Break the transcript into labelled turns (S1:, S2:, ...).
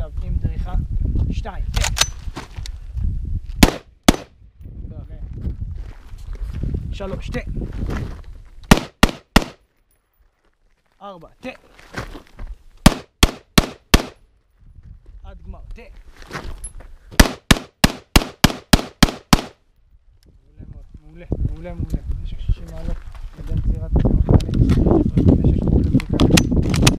S1: עכשיו עם דריכה. 2, תה. 3, תה. 4, תה. עד גמר, תה. מעולה, מעולה, מעולה. במשך 60 מעלות, קדם צירת